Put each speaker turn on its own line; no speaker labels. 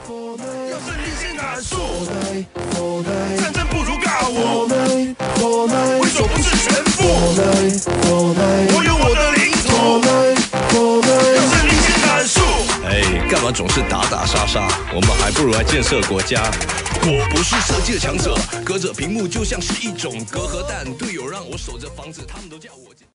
要胜利先砍树，战争不如尬我，为首不是全部，我有我的领土，要胜利先砍树。
哎，干嘛总是打打杀杀？我们还不如来建设国家。我不是设计的强者，隔着屏幕就像是一种隔阂，但队友让我守着房子，他们都叫我。